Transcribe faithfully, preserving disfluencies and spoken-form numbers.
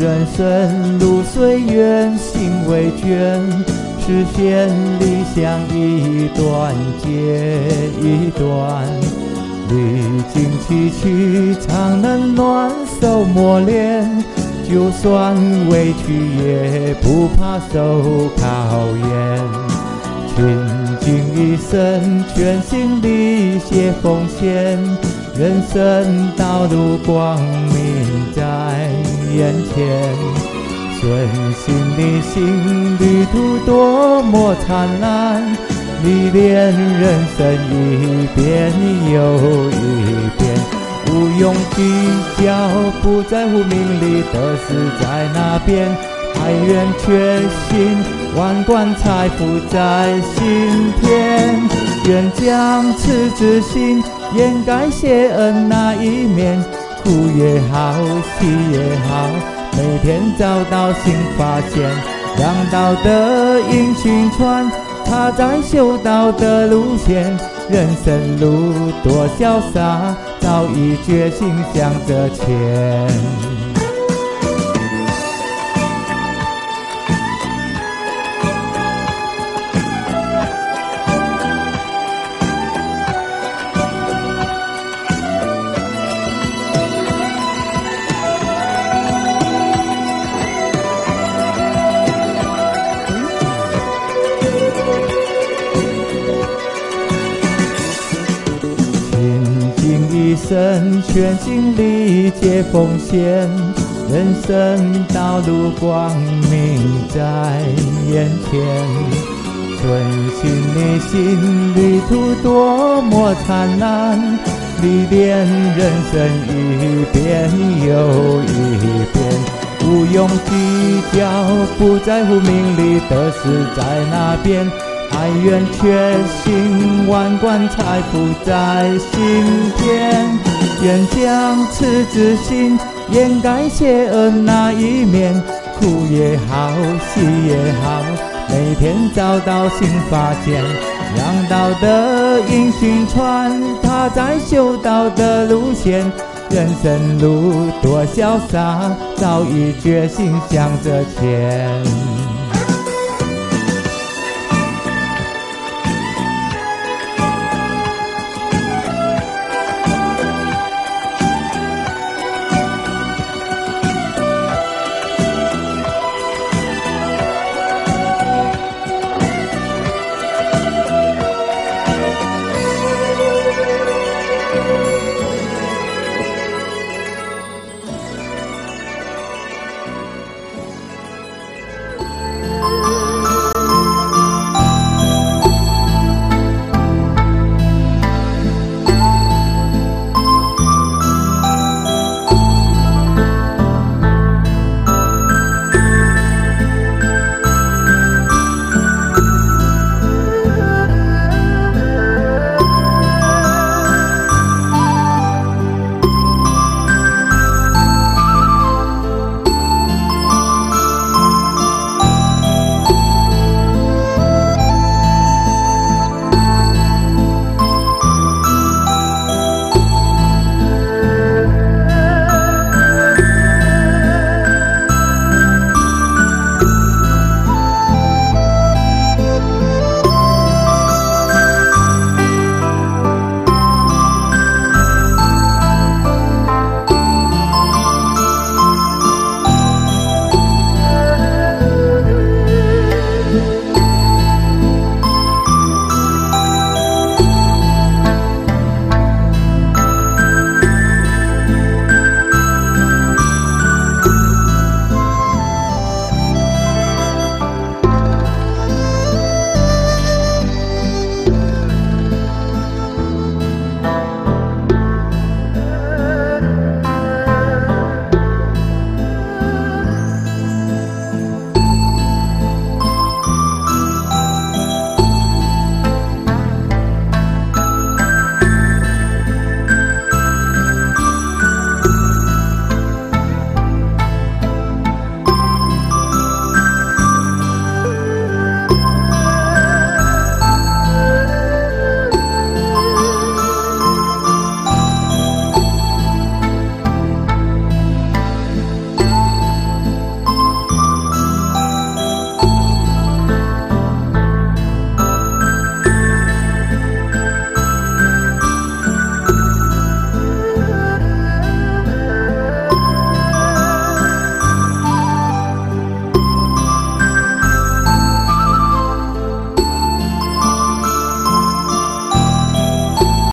人生路虽远，心未倦，实现理想一段接一段。历经崎岖，常能暖手磨练，就算委屈也不怕受考验。倾尽一生，全心力竭奉献，人生道路光明在眼前。顺心逆行，旅途多么灿烂，历练人生一遍又一遍。不用计较，不在乎名利得失在哪边，海远却心，万贯财富在心田。愿将赤子心掩盖邪恶那一面，苦也好，喜也好，每天找到新发现，让道德引训传，踏在修道的路线。人生路多潇洒，早已决心向着前。一生全心力竭奉献，人生道路光明在眼前。顺心逆行，旅途多么灿烂，历练人生一遍又一遍。不用计较，不在乎名利得失在哪边，海远却心，万贯财富在心田。愿将赤子心掩盖邪恶那一面，苦也好，喜也好，每天找到新发现，让道德引训传，踏在修道的路线。人生路多潇洒，早已决心向着前。